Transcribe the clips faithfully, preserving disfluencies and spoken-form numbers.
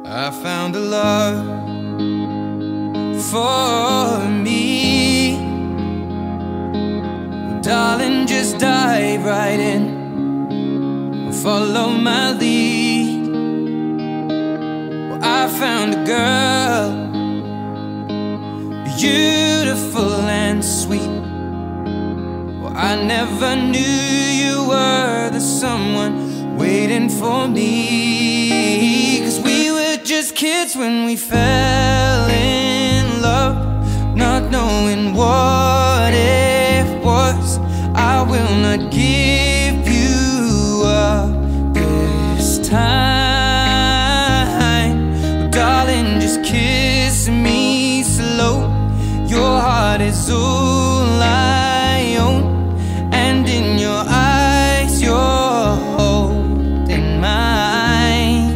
I found a love for me. Well, darling, just dive right in, follow my lead. Well, I found a girl, beautiful and sweet. Well, I never knew you were the someone waiting for me. 'Cause we were just kids when we fell in love, not knowing what it was. I will not give you up this time. Well, darling, just kiss me slow. Your heart is all I own, and in your eyes you're holding mine.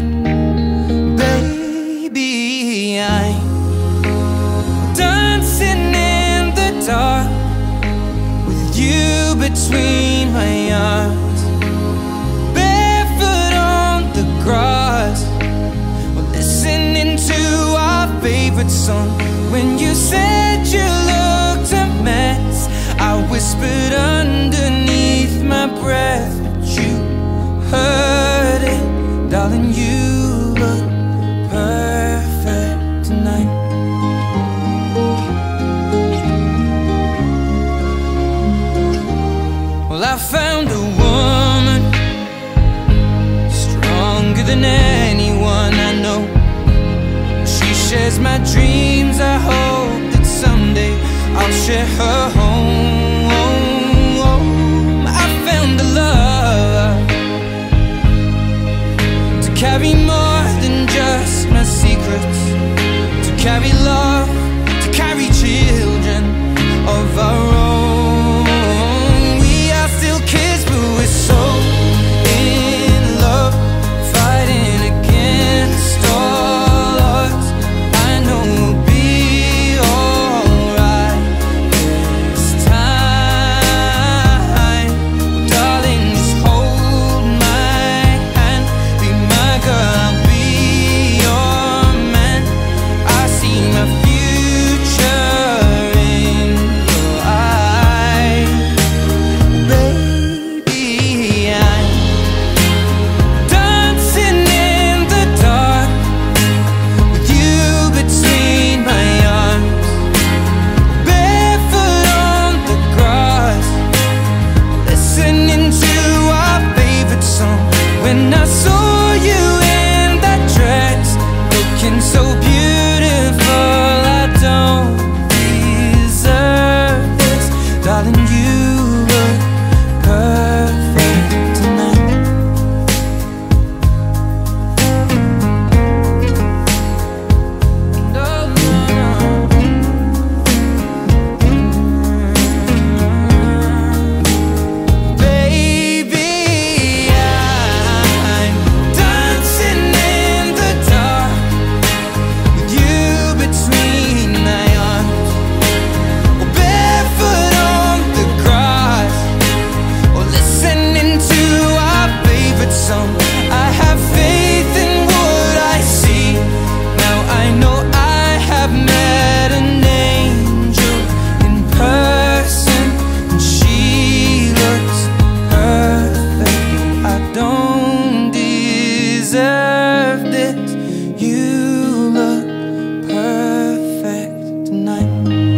Baby, I'm dancing in the dark with you between my arms, barefoot on the grass. We're listening to our favorite song. When you said you looked a mess, I whispered underneath my breath, but you heard it. Darling, you look perfect tonight. Well, I found a woman stronger than anyone I know. She shares my dreams. I hope that someday I'll share her home. I found a love to carry more than just my secrets, to carry love, to carry children of our own. We are still kids, but we're so in love, fighting against all odds. I know we'll be alright this time. Darling, just hold my hand, be my girl, I'll be your man. I see my future in your eyes. Baby, I'm dancing in the dark with you between my arms, barefoot on the grass, listening to our favorite song. When I saw you in that dress, looking so beautiful, I don't deserve this. Darling, you look perfect tonight. No, no, no. Baby, I'm dancing in the dark with you between my arms, or barefoot on the grass, or listening to our favorite song. I have faith in what I see. Now I know I have met an angel in person, and she looks perfect. I don't deserve this. You look perfect tonight.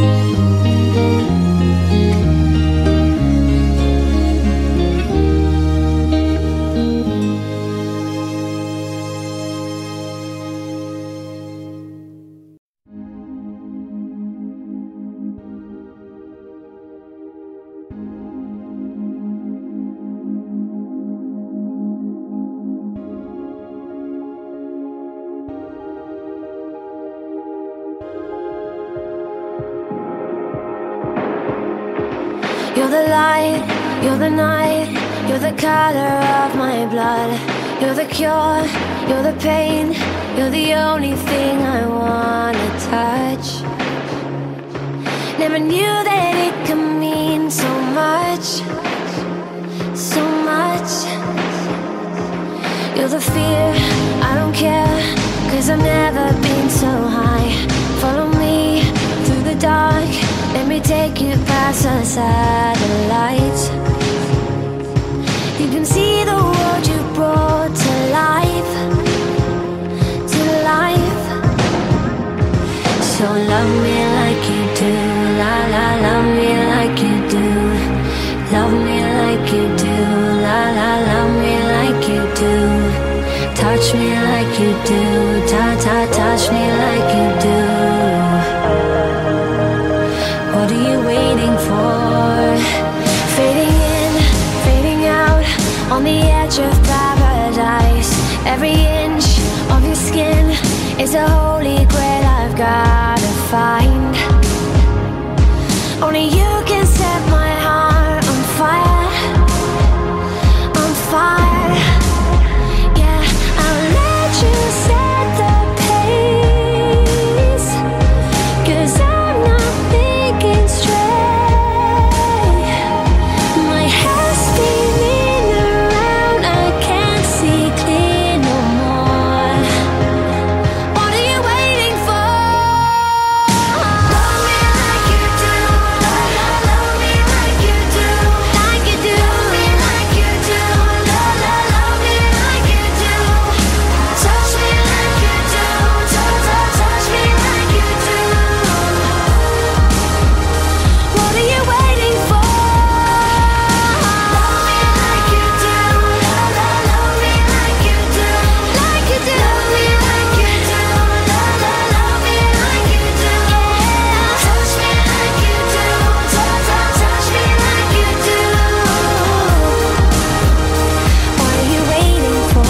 You're the light, you're the night, you're the color of my blood. You're the cure, you're the pain, you're the only thing I wanna touch. Never knew that it could mean so much, so much. You're the fear, I don't care, 'cause 'cause I've never been so high. Follow me through the dark, let me take you past the satellites. You can see the world you brought to life, to life. So love me like you do, la la, love me like you do. Love me like you do, la la, love me like you do. Touch me like you do, ta ta, touch me like you do. What are you waiting for? Fading in, fading out, on the edge of paradise. Every inch of your skin is a holy grail I've gotta find. Only you can set my heart on fire, on fire. Yeah, I'll let you set the pace, 'cause I'm not thinking straight. My head's spinning around, I can't see clear no more. What are you waiting for? Love me like you do, la la, love me like you do, like you do. Love me like you do, la la, love me like you do. Touch me like you do, touch, touch, touch me like you do. What are you waiting for? Love me like you do, la la, love me like you do, like you do. Love me like you do, la la, love me like you do. Touch me like you do, touch, touch, touch me like you do. What are you waiting for?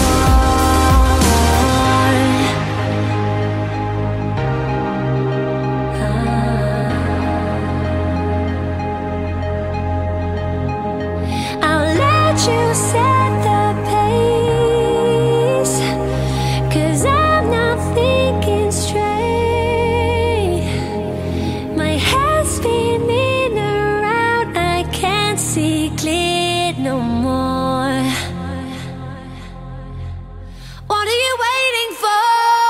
I'll let you set the pace, 'cause I'm not thinking straight. My head's spinning around, I can't see clear no more. What are you waiting for?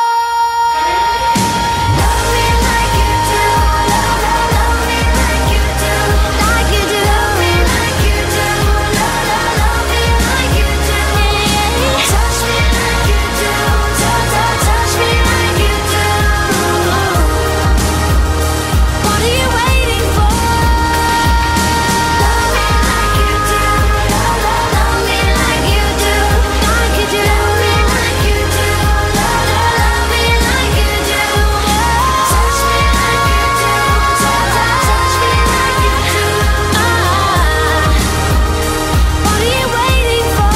Love me like you do, la la, love me like you do, like you do. Love me like you do, la la, love me like you do. Touch me like you do, touch, touch, touch me like you do. What are you waiting for? Love me like you do, la la, love me like you do, like you do. Love me like you do, la la, love me like you do. Touch me like you do, touch, touch, touch me like you do. What are you waiting for?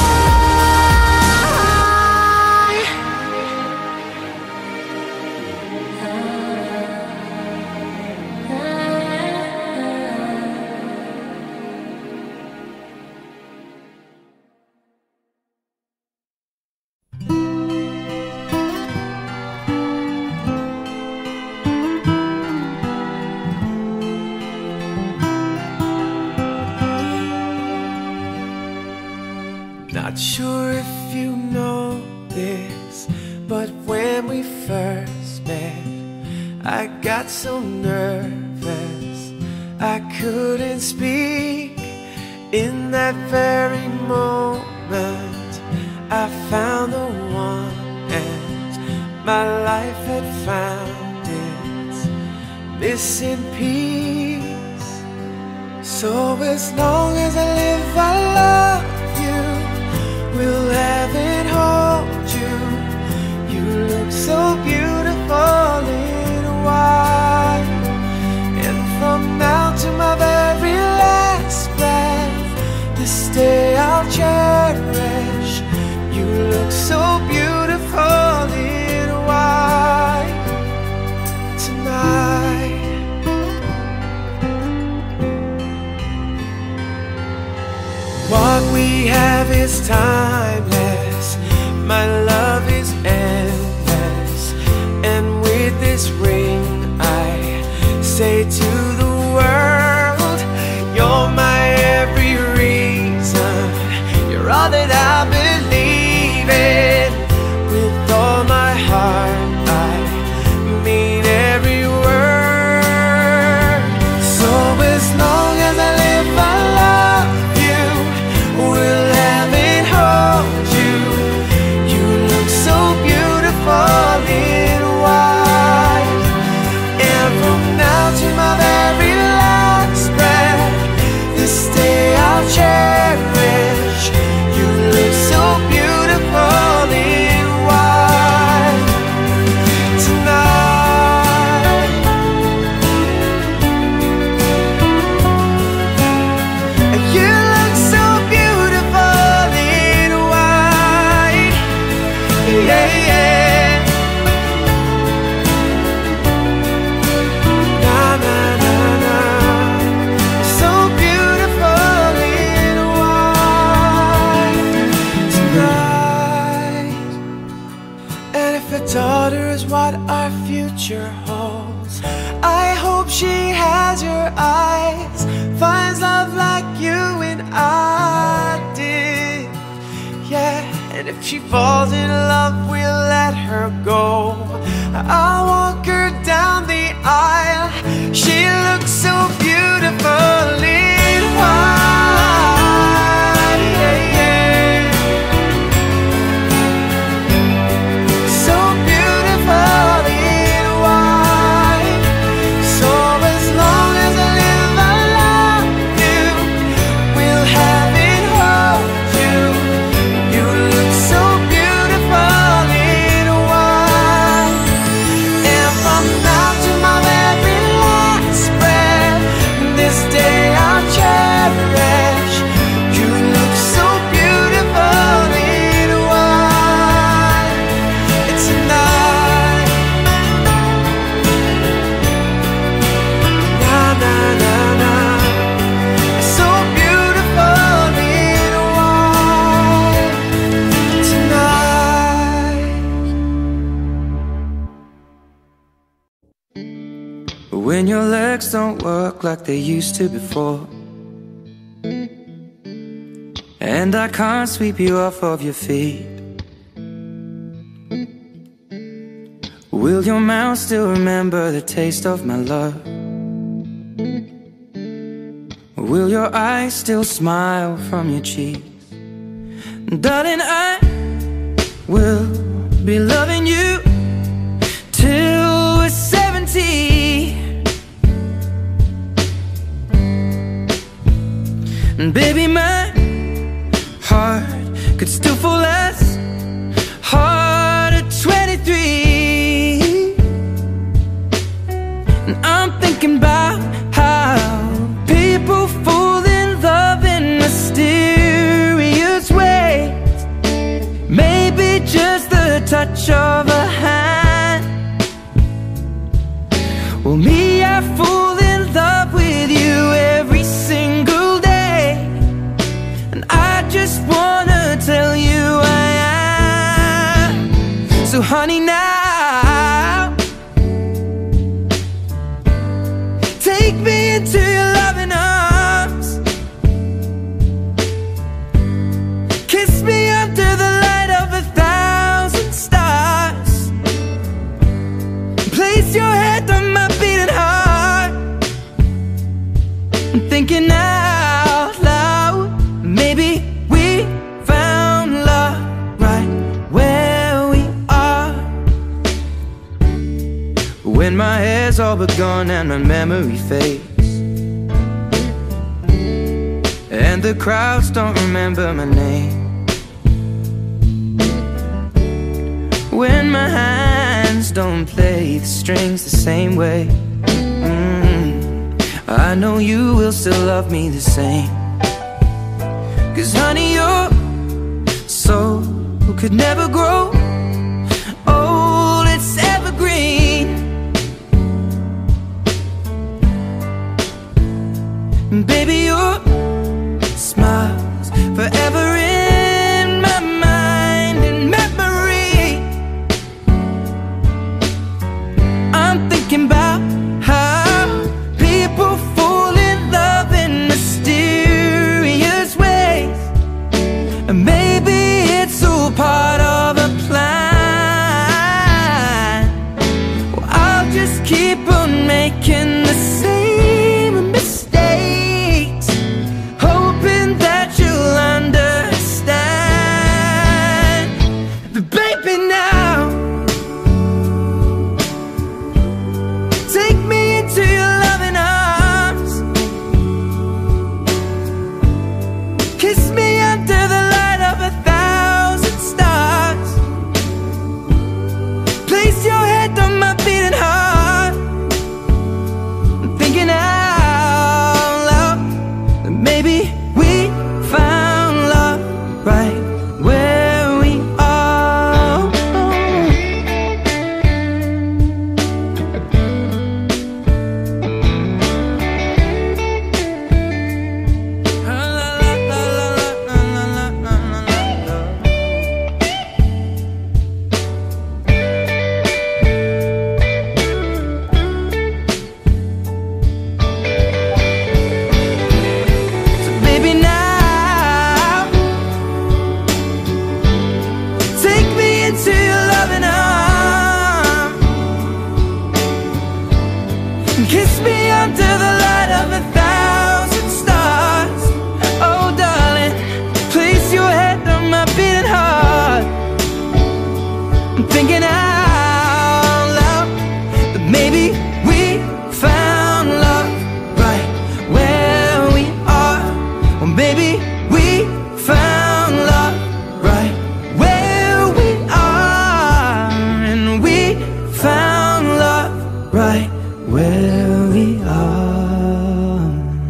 Not sure if you know this, but when we first met, I got so nervous I couldn't speak. In that very moment, I found the one, and my life had found its missing piece. So as long as I live, I love you, will have and hold you. You look so beautiful in white, and from now to my very last breath, this day I'll cherish. You look so beautiful in white tonight. What we have is timeless, my love is endless, and with this ring I say to the world, you're my every reason, you're all that I believe in. With all my heart yeah, yeah. Na na na na, so beautiful in white tonight. And if a daughter is what our future holds, I hope she has your eyes, finds love like you and I did. Yeah, and if she falls in love, we'll let her go. I'll walk her down the aisle. She looks so beautiful in white, yeah, yeah. So beautiful in white. So as long as I live, I love you. We'll have it, hold you. You look so beautiful in white. And from now to my very last breath, this day I'll cherish. You look so beautiful in white. It's a night. Na na na na, so beautiful in white tonight. When your legs don't work like they used to before, and I can't sweep you off of your feet, will your mouth still remember the taste of my love? Will your eyes still smile from your cheeks? Darling, I will be loving you till we're seventy. And baby, my heart could still fall as hard at twenty-three. And I'm thinking about how people fall in love in mysterious ways. Maybe just the touch of a hand. Well, me, I fall in love with you every single day. And I just wanna tell you I am. So honey, now take me into your loving arms. Kiss me under the light of a thousand stars. Place your head on my beating heart. I'm thinking out loud, maybe we found love right where we are. When my hair's all but gone and my memory fades, and the crowds don't remember my name, when my hands don't play the strings the same way, mm, I know you will still love me the same. Cause honey, your soul could never grow old, it's evergreen. Baby, your smile's forever in my mind and memory. I'm thinking about how people fall in love in mysterious ways. And maybe it's all part of a plan. Well, I'll just keep on making the same mistakes I'm thinking out loud that maybe we found love right where we are. Well, maybe we found love right where we are. And we found love right where we are.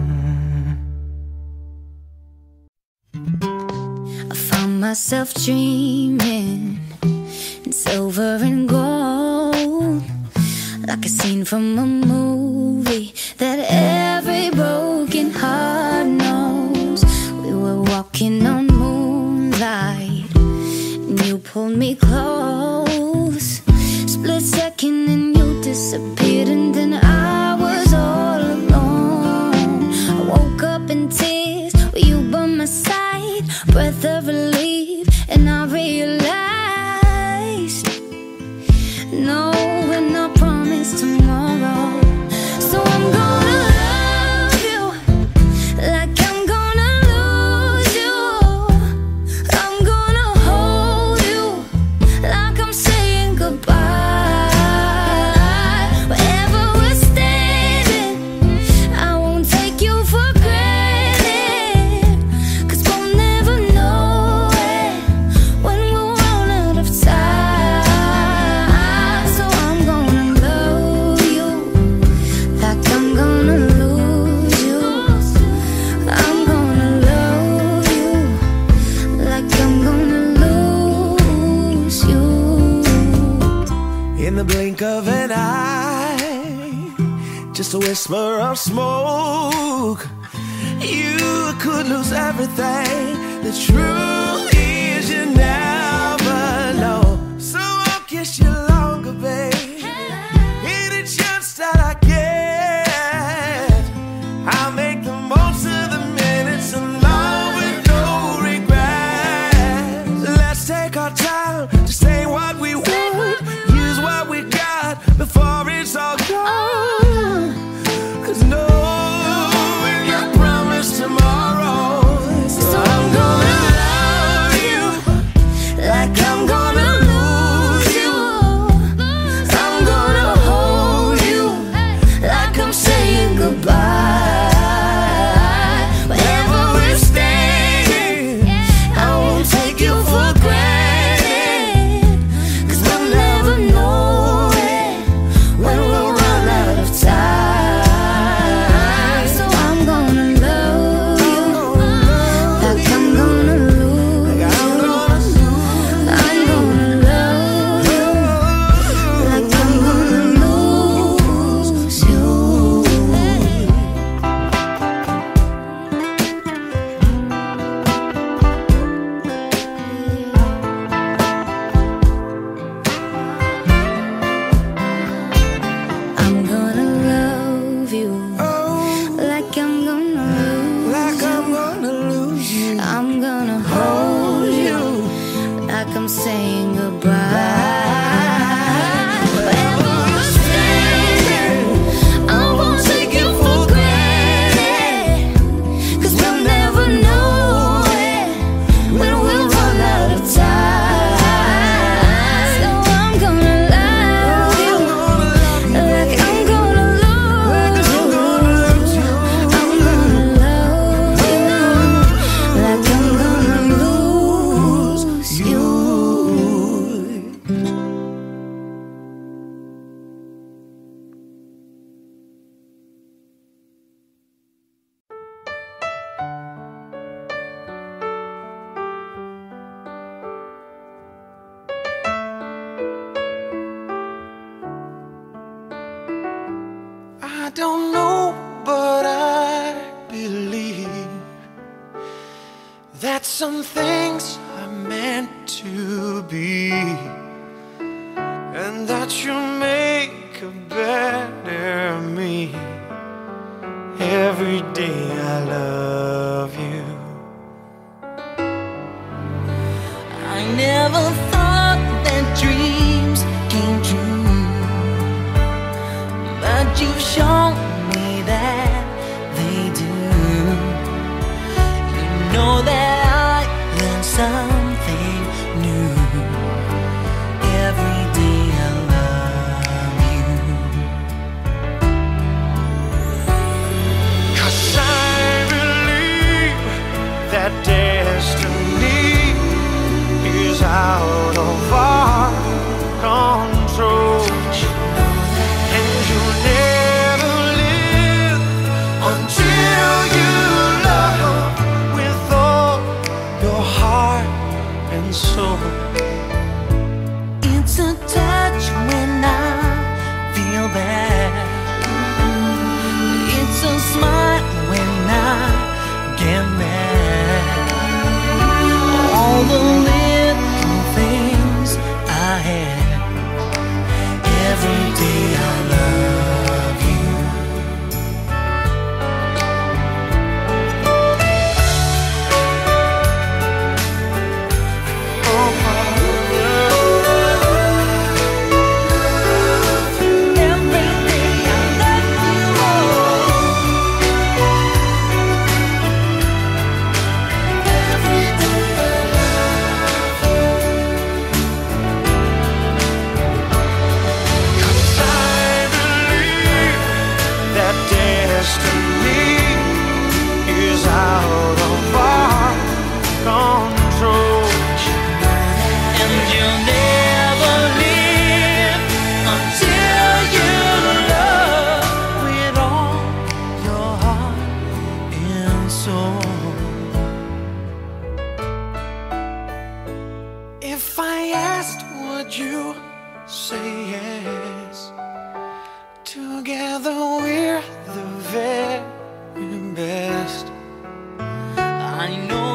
I found myself dreaming in silver and gold, like a scene from a movie that every broken heart knows. We were walking on moonlight and you pulled me close. Split second and you disappeared, and then I was all alone. I woke up in tears with you by my side, breath of relief, and I realized no, we're not promised tomorrow. So I'm gonna love you like I'm gonna lose you. I'm gonna hold you like I'm saying goodbye. Wherever we're standing, I won't take you for granted, 'cause we'll never know it when we'll run out of time. So I'm gonna love you like I'm gonna lose you. I'm gonna love you like I'm gonna lose you. In the blink of an eye, just a whisper of smoke, you could lose everything. The truth is you never know. So I'll kiss you longer, babe. Any chance that I get, I'll make the most of the minutes alone with no regrets. Let's take our time to say what we want, use what we got before it's all gone. 'Cause no one can promise tomorrow. So I'm gonna love you like I'm gonna lose you. I'm gonna hold you like I'm saying goodbye. Wherever we're standing, I won't take you for granted, 'cause we'll never know it when we'll run out of time. So I'm gonna love you like I'm gonna lose you. I'm gonna love you like I'm gonna lose you. I'm gonna love you like I'm gonna lose Like I'm gonna lose you. I'm gonna hold you like I'm saying goodbye. Wherever we're standing, I won't take you for granted, 'cause we'll never know it when we'll run out of time. So I'm gonna love you like I'm gonna lose you. I'm gonna love you like I'm gonna lose you. I don't know, but I believe that some things are meant to be, and that you make a better me. Every day I love you. I never thought that dreams came true, but you've shown me that they do. You know that I learned something new every asked, would you say yes? Together we're the very best. I know